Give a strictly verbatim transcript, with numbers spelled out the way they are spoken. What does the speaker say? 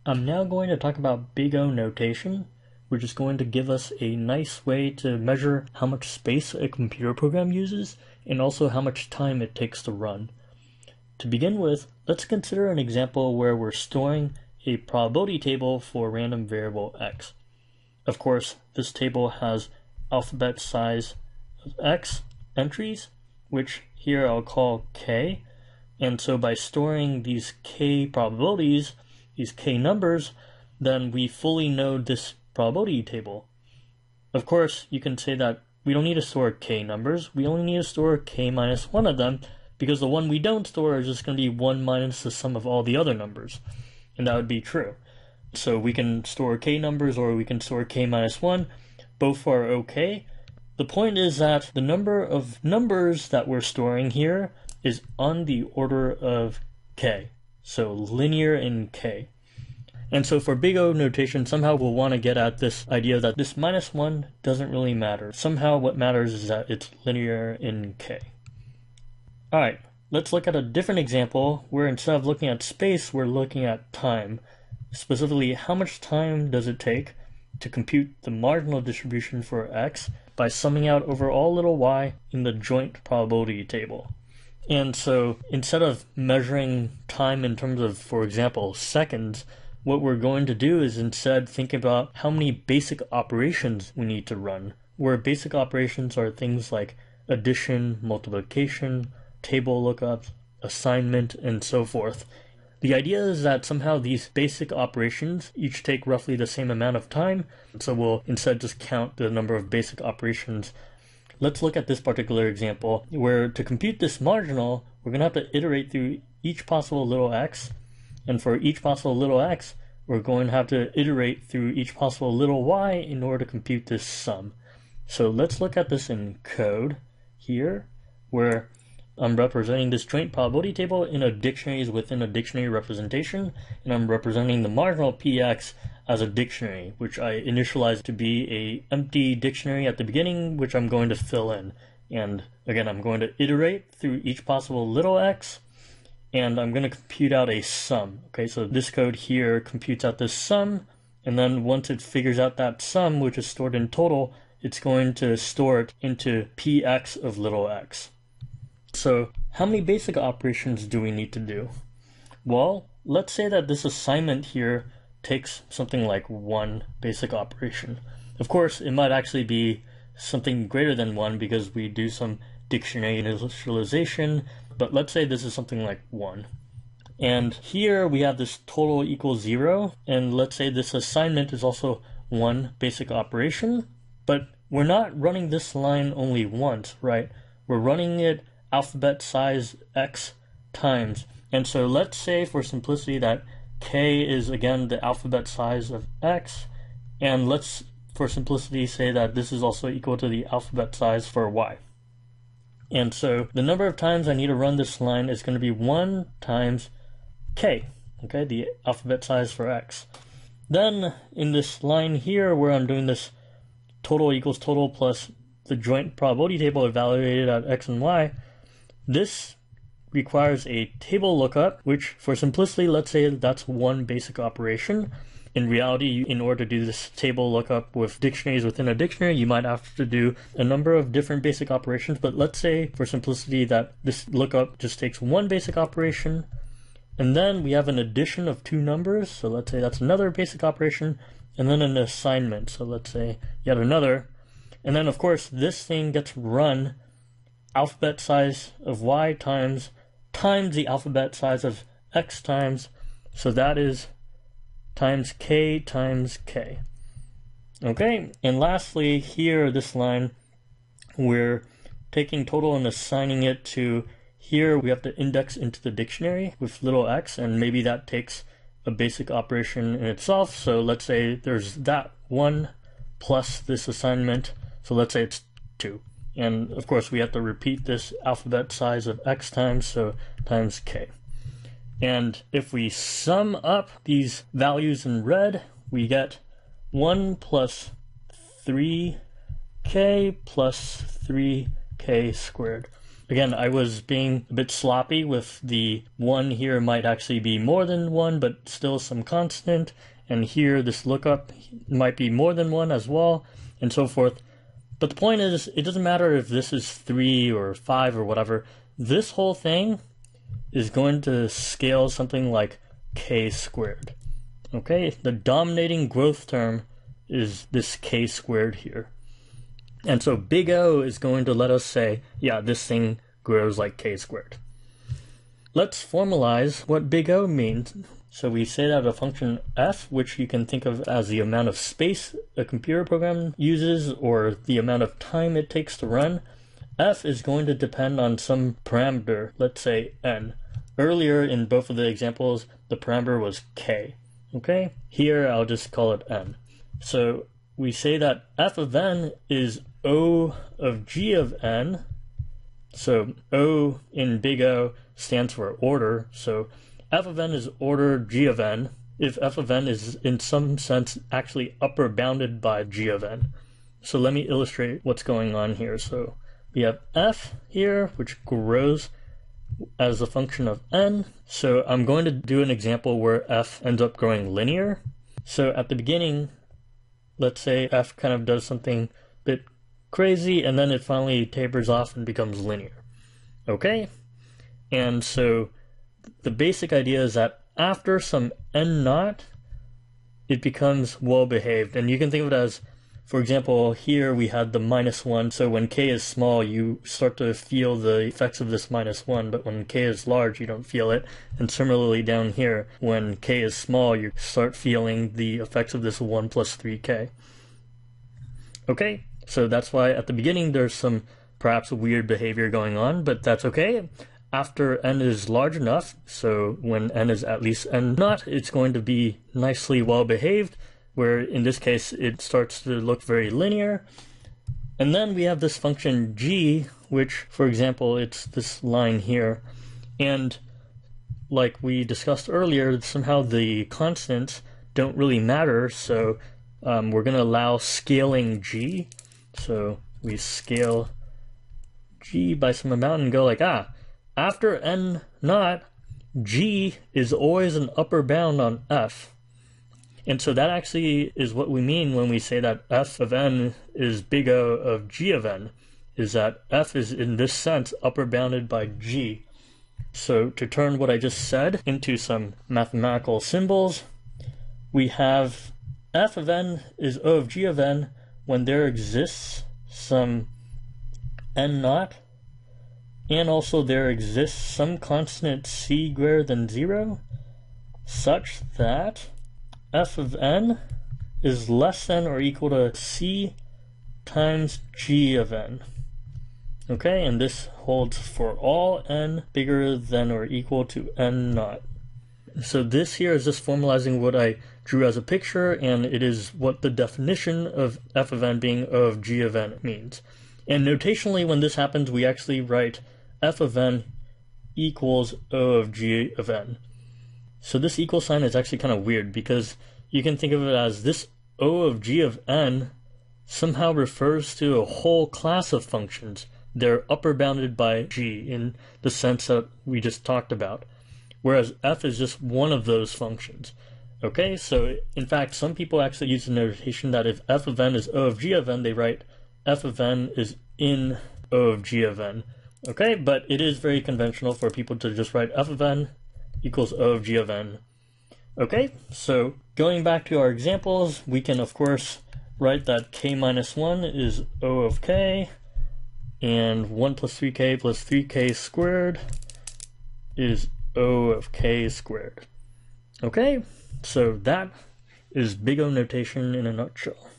I'm now going to talk about big O notation, which is going to give us a nice way to measure how much space a computer program uses and also how much time it takes to run. To begin with, let's consider an example where we're storing a probability table for a random variable x. Of course, this table has alphabet size of x entries, which here I'll call k. And so by storing these k probabilities, these k numbers, then we fully know this probability table. Of course, you can say that we don't need to store k numbers, we only need to store k minus one of them, because the one we don't store is just going to be one minus the sum of all the other numbers. And that would be true. So we can store k numbers or we can store k minus one. Both are okay. The point is that the number of numbers that we're storing here is on the order of k. So linear in k. And so for big O notation, somehow we'll want to get at this idea that this minus one doesn't really matter. Somehow what matters is that it's linear in k. Alright, let's look at a different example where instead of looking at space, we're looking at time. Specifically, how much time does it take to compute the marginal distribution for x by summing out over all little y in the joint probability table. And so instead of measuring time in terms of, for example, seconds, what we're going to do is instead think about how many basic operations we need to run, where basic operations are things like addition, multiplication, table lookups, assignment, and so forth. The idea is that somehow these basic operations each take roughly the same amount of time, so we'll instead just count the number of basic operations. Let's look at this particular example, where to compute this marginal, we're going to have to iterate through each possible little x, and for each possible little x, we're going to have to iterate through each possible little y in order to compute this sum. So let's look at this in code here, where I'm representing this joint probability table in a dictionaries within a dictionary representation, and I'm representing the marginal px as a dictionary, which I initialized to be a empty dictionary at the beginning, which I'm going to fill in. And again, I'm going to iterate through each possible little x, and I'm going to compute out a sum. Okay, so this code here computes out this sum, and then once it figures out that sum, which is stored in total, it's going to store it into px of little x. So how many basic operations do we need to do? Well, let's say that this assignment here takes something like one basic operation. Of course, it might actually be something greater than one because we do some dictionary initialization, but let's say this is something like one. And here we have this total equals zero, and let's say this assignment is also one basic operation, but we're not running this line only once, right? We're running it alphabet size x times. And so let's say for simplicity that k is again the alphabet size of x, and let's for simplicity say that this is also equal to the alphabet size for y. And so the number of times I need to run this line is going to be one times k, okay, the alphabet size for x. Then in this line here where I'm doing this total equals total plus the joint probability table evaluated at x and y, this requires a table lookup, which for simplicity, let's say that's one basic operation. In reality, in order to do this table lookup with dictionaries within a dictionary, you might have to do a number of different basic operations, but let's say for simplicity that this lookup just takes one basic operation, and then we have an addition of two numbers, so let's say that's another basic operation, and then an assignment, so let's say yet another, and then of course this thing gets run alphabet size of y times times the alphabet size of x times, so that is times k times k. Okay, and lastly here this line we're taking total and assigning it to, here we have to index into the dictionary with little x, and maybe that takes a basic operation in itself, so let's say there's that one plus this assignment, so let's say it's two. And of course we have to repeat this alphabet size of x times, so times k. And if we sum up these values in red, we get one plus three k plus three k squared. Again, I was being a bit sloppy with the one here might actually be more than one, but still some constant. And here, this lookup might be more than one as well, and so forth. But the point is, it doesn't matter if this is three or five or whatever. This whole thing is going to scale something like k squared. Okay, the dominating growth term is this k squared here. And so big O is going to let us say, yeah, this thing grows like k squared. Let's formalize what big O means. So we say that a function f, which you can think of as the amount of space a computer program uses or the amount of time it takes to run, f is going to depend on some parameter, let's say n. Earlier in both of the examples, the parameter was k. Okay? Here I'll just call it n. So we say that f of n is O of g of n. So O in big O stands for order. So f of n is order g of n if f of n is in some sense actually upper bounded by g of n. So let me illustrate what's going on here. So we have f here, which grows as a function of n. So I'm going to do an example where f ends up growing linear. So at the beginning, let's say f kind of does something a bit crazy, and then it finally tapers off and becomes linear. Okay? And so the basic idea is that after some n naught, it becomes well-behaved. And you can think of it as, for example, here we had the minus one. So when k is small, you start to feel the effects of this minus one. But when k is large, you don't feel it. And similarly down here, when k is small, you start feeling the effects of this one plus three k. Okay, so that's why at the beginning there's some perhaps weird behavior going on, but that's okay. After n is large enough, so when n is at least n naught, it's going to be nicely well behaved, where in this case it starts to look very linear. And then we have this function g, which, for example, it's this line here. And like we discussed earlier, somehow the constants don't really matter, so um, we're going to allow scaling g. So we scale g by some amount and go like, ah, after n naught, g is always an upper bound on f. And so that actually is what we mean when we say that f of n is big O of g of n, is that f is in this sense upper bounded by g. So to turn what I just said into some mathematical symbols, we have f of n is O of g of n when there exists some n naught, and also there exists some constant c greater than zero, such that f of n is less than or equal to c times g of n. Okay, and this holds for all n bigger than or equal to n naught. So this here is just formalizing what I drew as a picture, and it is what the definition of f of n being O of g of n means. And notationally, when this happens, we actually write f of n equals O of g of n. So this equal sign is actually kind of weird, because you can think of it as this O of g of n somehow refers to a whole class of functions. They're upper bounded by g in the sense that we just talked about, whereas f is just one of those functions. Okay, so in fact, some people actually use the notation that if f of n is O of g of n, they write f of n is in O of g of n. Okay, but it is very conventional for people to just write f of n equals O of g of n. Okay, so going back to our examples, we can of course write that k minus one is O of k, and one plus three k plus three k squared is O of k squared. Okay, so that is big O notation in a nutshell.